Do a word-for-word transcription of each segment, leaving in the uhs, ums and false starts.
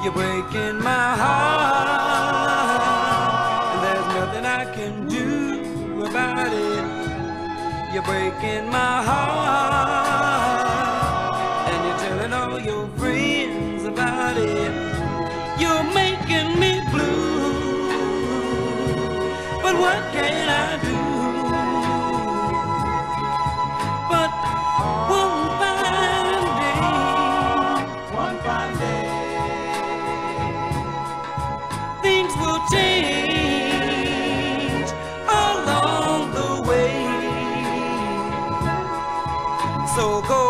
You're breaking my heart, and there's nothing I can do about it. You're breaking my heart, and you're telling all your friends about it. You're making me blue, but what can I do? But one fine day, One fine day, things will change along the way. So go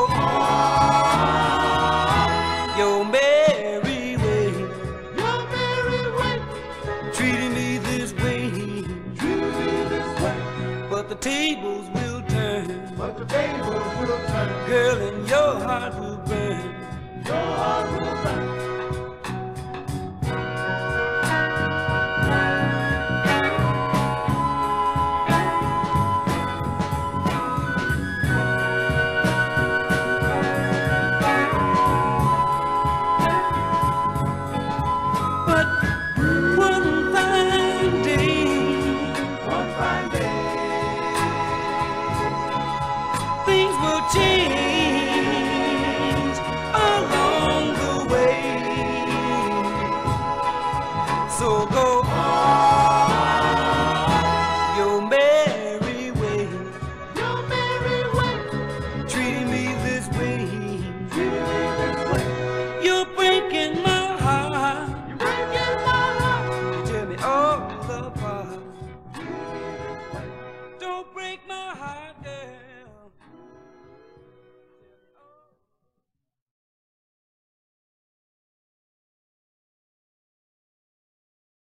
on your merry way, your merry way, treating me this way. treat me this way, But the tables will turn, but the tables will turn. girl, and your heart will burn.